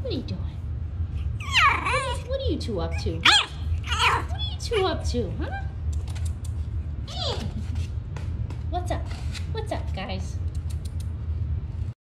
What are you doing? What are you two up to? What are you two up to, huh? What's up? What's up, guys?